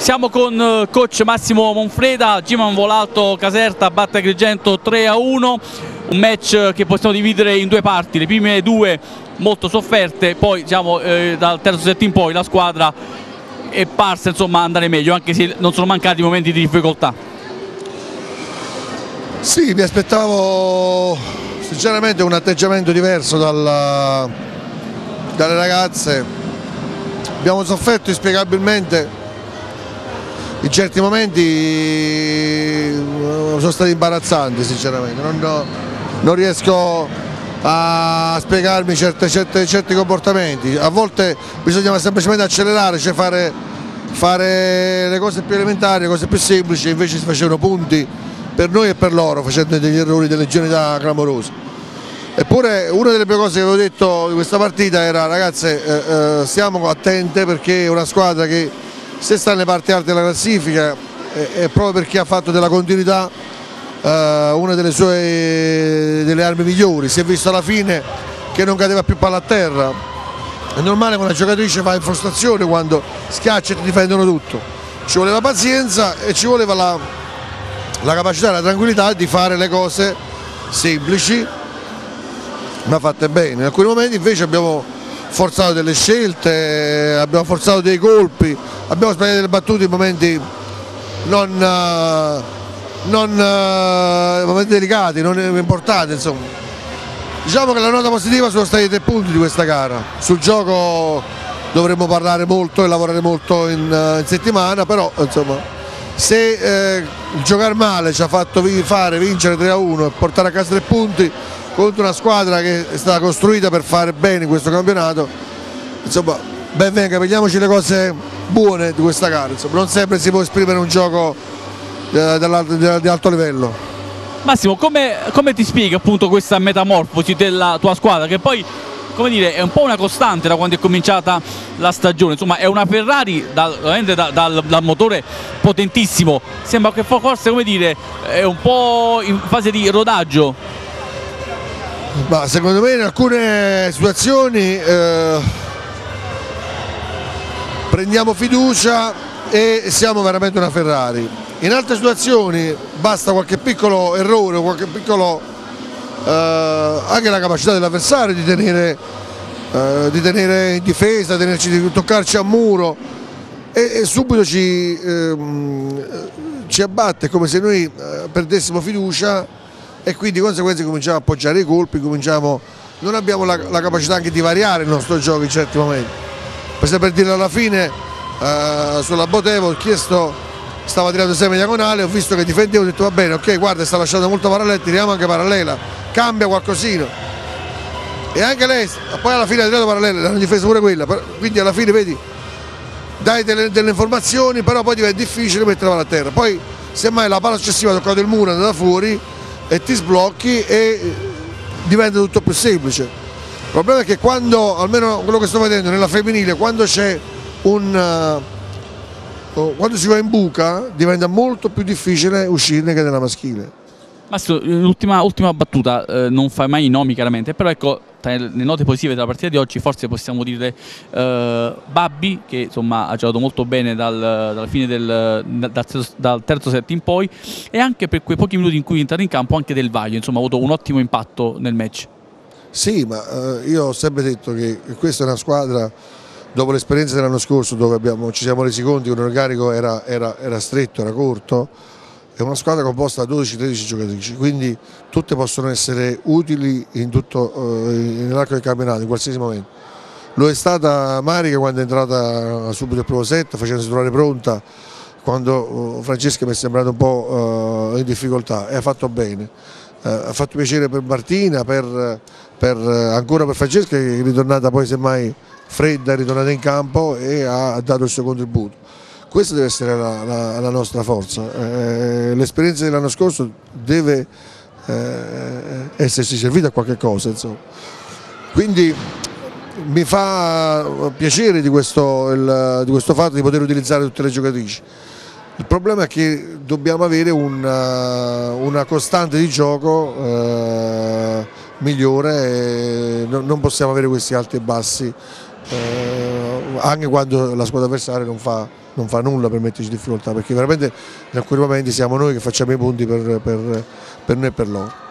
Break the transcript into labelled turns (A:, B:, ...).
A: Siamo con coach Massimo Monfreda. Giman Volalto Caserta batte Agrigento 3-1, un match che possiamo dividere in due parti. Le prime due molto sofferte, poi diciamo, dal terzo set in poi la squadra è parsa insomma andare meglio, anche se non sono mancati momenti di difficoltà.
B: Sì, mi aspettavo sinceramente un atteggiamento diverso dalle ragazze. Abbiamo sofferto inspiegabilmente. In certi momenti sono stati imbarazzanti sinceramente, non riesco a spiegarmi certi comportamenti. A volte bisognava semplicemente accelerare, cioè fare le cose più elementari, le cose più semplici, invece si facevano punti per noi e per loro, facendo degli errori, delle ingenuità clamorose. Eppure una delle prime cose che avevo detto di questa partita era: ragazze, stiamo attente, perché è una squadra che se sta nelle parti alte della classifica è proprio perché ha fatto della continuità una delle armi migliori. Si è visto alla fine che non cadeva più palla a terra. È normale che una giocatrice va in frustrazione quando schiaccia e ti difendono tutto. Ci voleva pazienza e ci voleva la capacità e la tranquillità di fare le cose semplici ma fatte bene. In alcuni momenti invece abbiamo forzato delle scelte, abbiamo forzato dei colpi, abbiamo sbagliato delle battute in momenti momenti delicati, non importanti, insomma. Diciamo che la nota positiva sono stati i 3 punti di questa gara. Sul gioco dovremmo parlare molto e lavorare molto in settimana, però insomma, se il giocare male ci ha fatto vincere 3-1 e portare a casa 3 punti contro una squadra che è stata costruita per fare bene in questo campionato, insomma, ben venga, vediamoci le cose buone di questa gara. Insomma, non sempre si può esprimere un gioco di alto livello.
A: Massimo, come ti spieghi appunto questa metamorfosi della tua squadra, che poi, come dire, è un po' una costante da quando è cominciata la stagione? Insomma, è una Ferrari dal motore potentissimo, sembra che forse, come dire, è un po' in fase di rodaggio.
B: Ma secondo me in alcune situazioni prendiamo fiducia e siamo veramente una Ferrari. In altre situazioni basta qualche piccolo errore, qualche piccolo anche la capacità dell'avversario di tenere in difesa, di toccarci a muro e subito ci abbatte, come se noi perdessimo fiducia. E quindi di conseguenza cominciamo a appoggiare i colpi, non abbiamo la capacità anche di variare il nostro gioco in certi momenti. Per dire, alla fine sulla Botevo ho chiesto, stava tirando 6 diagonale, ho visto che difendevo, ho detto va bene, ok, guarda, sta lasciando molto parallela, tiriamo anche parallela, cambia qualcosina. E anche lei, poi alla fine ha tirato parallela, l'hanno difesa pure quella, quindi alla fine vedi, dai delle informazioni, però poi diventa difficile mettere la palla a terra. Poi semmai la palla successiva ha toccato il muro, è andata fuori e ti sblocchi e diventa tutto più semplice. Il problema è che quando, almeno quello che sto vedendo nella femminile, quando si va in buca diventa molto più difficile uscirne che nella maschile.
A: Massimo, ultima battuta, non fai mai i nomi chiaramente, però ecco, tra le note positive della partita di oggi forse possiamo dire Babbi, che insomma ha giocato molto bene dalla fine dal terzo set in poi, e anche per quei pochi minuti in cui è entrato in campo anche Del Vaglio, insomma ha avuto un ottimo impatto nel match.
B: Sì, ma io ho sempre detto che questa è una squadra, dopo l'esperienza dell'anno scorso dove ci siamo resi conto che l'organico era stretto, era corto, è una squadra composta da 12-13 giocatrici, quindi tutte possono essere utili nell'arco del campionato, in qualsiasi momento. Lo è stata Marica quando è entrata subito il primo set, facendosi trovare pronta, quando Francesca mi è sembrato un po' in difficoltà, e ha fatto bene. Ha fatto piacere per Martina, ancora per Francesca, che è ritornata poi semmai fredda, è ritornata in campo e ha dato il suo contributo. Questa deve essere la nostra forza. L'esperienza dell'anno scorso deve esserci servita a qualche cosa, insomma. Quindi mi fa piacere di questo fatto di poter utilizzare tutte le giocatrici. Il problema è che dobbiamo avere una costante di gioco migliore, e non possiamo avere questi alti e bassi anche quando la squadra avversaria non fa non fa nulla per metterci in difficoltà, perché veramente in alcuni momenti siamo noi che facciamo i punti per noi e per loro.